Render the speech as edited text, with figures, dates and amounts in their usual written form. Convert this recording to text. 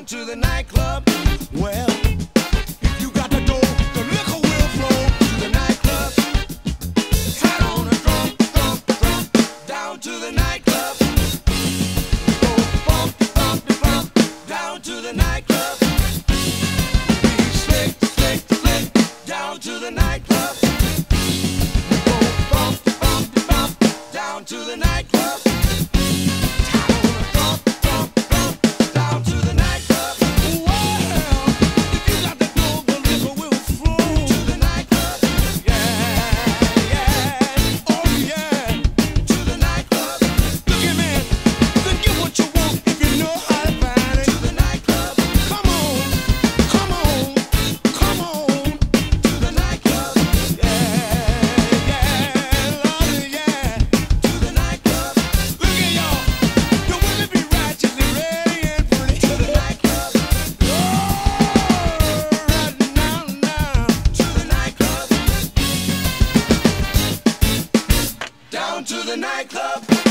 down to the nightclub. Well, if you got the dough, the liquor will flow to the nightclub. Hat on a drum, drum, drum, down to the nightclub. Go bump, bump, bump, down to the nightclub. Be slick, slick, slick, down to the nightclub. Go bump, bump, bump, down to the nightclub. To the nightclub.